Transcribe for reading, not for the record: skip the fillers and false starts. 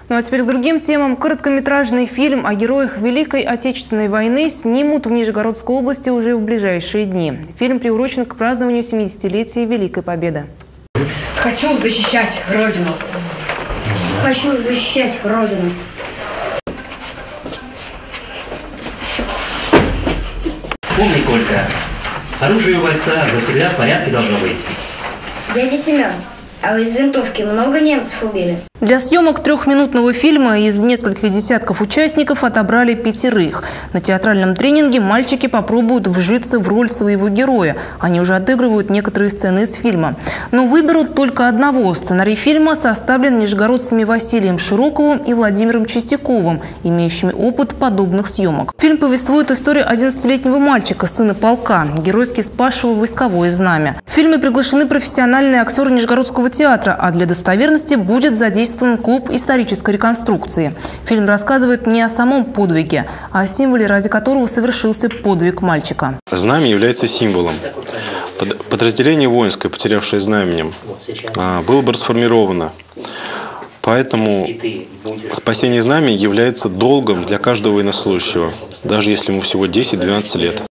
Ну а теперь к другим темам. Короткометражный фильм о героях Великой Отечественной войны снимут в Нижегородской области уже в ближайшие дни. Фильм приурочен к празднованию 70-летия Великой Победы. Хочу защищать Родину. Хочу защищать Родину. Помни, Колька, оружие у бойца всегда в порядке должно быть. Дядя Семен, а вы из винтовки много немцев убили? Для съемок трехминутного фильма из нескольких десятков участников отобрали 5. На театральном тренинге мальчики попробуют вжиться в роль своего героя. Они уже отыгрывают некоторые сцены из фильма. Но выберут только одного. Сценарий фильма составлен нижегородцами Василием Широковым и Владимиром Чистяковым, имеющими опыт подобных съемок. Фильм повествует историю 11-летнего мальчика, сына полка, геройски спасшего войсковое знамя. В фильме приглашены профессиональные актеры Нижегородского театра, а для достоверности будет задействован клуб исторической реконструкции. Фильм рассказывает не о самом подвиге, а о символе, ради которого совершился подвиг мальчика. Знамя является символом. Подразделение воинское, потерявшее знаменем, было бы расформировано. Поэтому спасение знамени является долгом для каждого военнослужащего, даже если ему всего 10-12 лет.